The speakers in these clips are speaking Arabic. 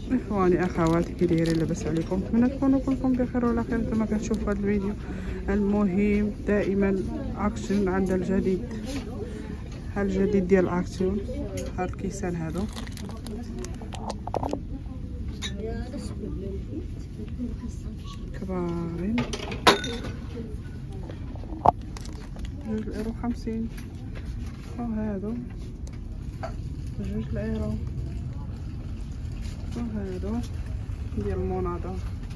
اخواني اخواتي كي دايرين لاباس عليكم؟ نتمنى تكونوا كلكم بخير وعلى خير. نتوما كتشوفوا هذا الفيديو. المهم دائما اكسيون عند الجديد. ها الجديد ديال اكسيون، هاد الكيسان هادو كبارين 2.50€، وهادو 2€، وهادو ديال المناضة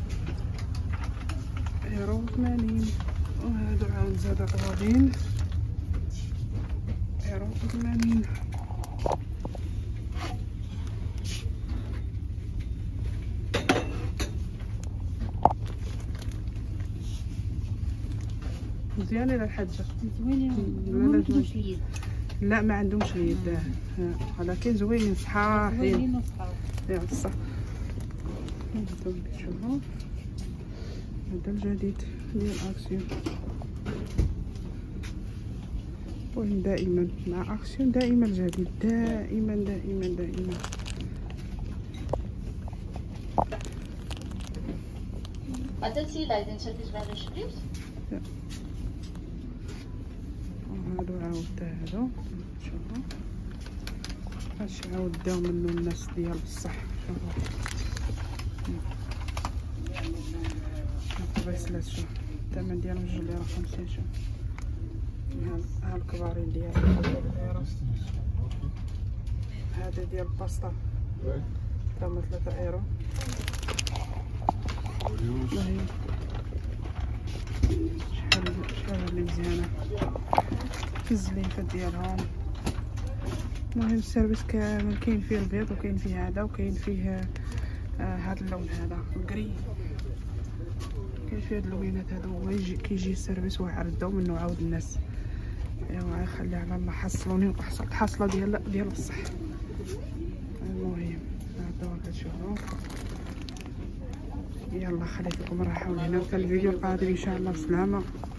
1.80€، وهادو عاود زادا غاليين 1.80€. مزيانين الحاجة، زوينين. لا ما عندهمش اليد، ولكن زوينين صحاحين يا بصح. هانتوما كتشوفوا هذا الجديد ديال اكسيون. المهم دائما مع اكسيون، دائما الجديد، دائما دائما دائما. وهادو عاود هادو شوفوا اش عاود داو منو الناس ديال بصح. شوفوا البريسلات، شوف الثمن ديالهم 2.50€. شوف ها الكبارين ديالهم، هذا ديال الباستا تما 3€. شحال اللي مزيانه في الزليفه ديالهم. المهم السيرفيس كامل كاين فيه البيض، وكاين فيه هذا، وكاين فيه هذا اللون هذا الكري، كاين فيه هاد اللوينات هادو. هو يجي كيجي السيرفيس واعر منه عاود الناس. ايوا خلي على الله حصلوني وحصلت الحصله ديال بصح. المهم هادو كتشوفوا. يلا خليت لكم الراحه ولهنا، وفي الفيديو القادم ان شاء الله. بسلامه.